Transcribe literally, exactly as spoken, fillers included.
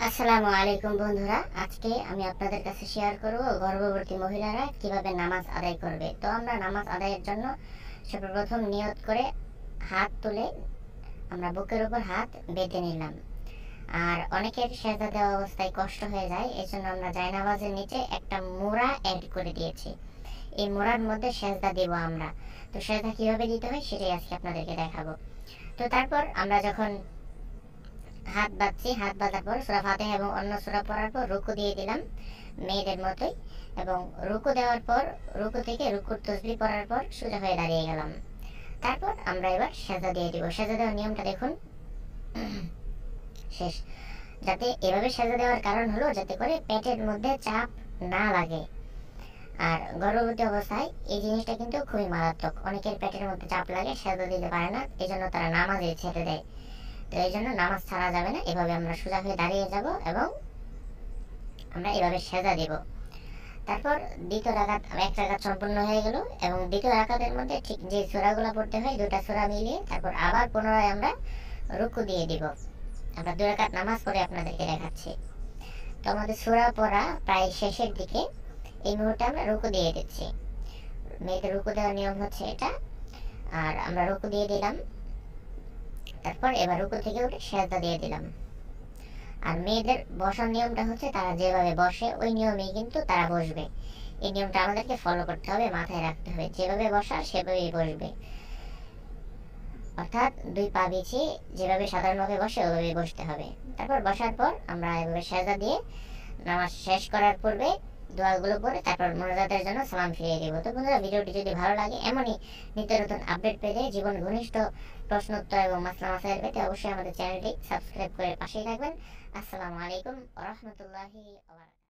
আসসালামু আলাইকুম বন্ধুরা, আজকে আমি আপনাদের কাছে শেয়ার করব গর্ভবতী মহিলারা কিভাবে নামাজ আদায় করবে। তো আমরা নামাজ আদায়ের জন্য সর্বপ্রথম নিয়ত করে হাত তুলে আমরা বুকের উপর হাত বেঁধে নিলাম। আর অনেকের সেজদা দেওয়া অবস্থায় কষ্ট হয়ে যায়, এই জন্য আমরা জায়নামাজের নিচে একটা মোড়া অ্যাড করে দিয়েছি। এই মোড়ার মধ্যে সেজদা দেব আমরা। তো সেজদা কিভাবে দিতে হয় সেটাই আজকে আপনাদেরকে দেখাবো। তো তারপর আমরা যখন হাত বাঁধছি, হাত বাঁধার পর সূরা ফাতিহা এবং অন্য সূরা পড়ার পর রুকু দিয়ে দিলাম মেয়েদের মতোই, এবং রুকু দেওয়ার পর রুকু থেকে রুকুর তাসবিহ পড়ার পর সোজা হয়ে দাঁড়িয়ে গেলাম। তারপর আমরা এবার সেজদা দিয়ে দিব। সেজদা দেওয়ার নিয়মটা দেখুন। শেষ। যাতে এভাবে সেজদা দেওয়ার কারণ হলো যাতে করে পেটের মধ্যে চাপ না লাগে। আর গর্ভবতী অবস্থায় এই জিনিসটা কিন্তু খুবই মারাত্মক। অনেকের পেটের মধ্যে চাপ লাগে, সেজদা দিতে পারে না, এই জন্য তারা নামাজে ছেড়ে দেয়। তো এই জন্য নামাজ ছাড়া যাবে না। এভাবে আমরা সোজা হয়ে দাঁড়িয়ে যাব এবং আমরা এভাবে সেজদা দেব। তারপর দ্বিতীয় রাকাত, এক রাকাত সম্পূর্ণ হয়ে গেল এবং দ্বিতীয় রাকাতের মধ্যে ঠিক যে সূরাগুলো পড়তে হয় দুটা সূরা মিলিয়ে তারপর আবার পুনরায় আমরা রুকু দিয়ে দিব। আমরা দুই রাকাত নামাজ পড়ে আপনাদেরকে দেখাচ্ছি। তো আমাদের সূরা পড়া প্রায় শেষের দিকে, এই মুহূর্তে আমরা রুকু দিয়ে দিচ্ছি। মেয়েদের রুকু দেওয়ার নিয়ম হচ্ছে এটা। আর আমরা রুকু দিয়ে দিলাম, তারপর এবার রুকু থেকে উঠে সেজদা দিয়ে দিলাম। আর মেয়েদের বসার নিয়মটা হচ্ছে তারা যেভাবে বসে ওই নিয়মেই কিন্তু তারা বসবে। এই নিয়মটা আমাদেরকে ফলো করতে হবে, মাথায় রাখতে হবে। যেভাবে বসা সেভাবেই বসবে, অর্থাৎ দুই পা বিছিয়ে যেভাবে সাধারণভাবে বসে ওইভাবেই বসতে হবে। তারপর বসার পর আমরা এভাবে সেজদা দিয়ে নামাজ শেষ করার পূর্বে দোয়াগুলো পড়ে তারপর মোনাজাতের জন্য সালাম ফিরিয়ে দিব। তো বন্ধুরা, ভিডিওটি যদি ভালো লাগে, এমনই নিত্য নতুন আপডেট পেতে, জীবন ঘনিষ্ঠ প্রশ্ন উত্তর এবং মাসলা মাসাইল পেতে অবশ্যই আমাদের চ্যানেলটি সাবস্ক্রাইব করে পাশেই থাকবেন। আসসালামু আলাইকুম ওয়া রাহমাতুল্লাহি ওয়া বারাকাতুহু।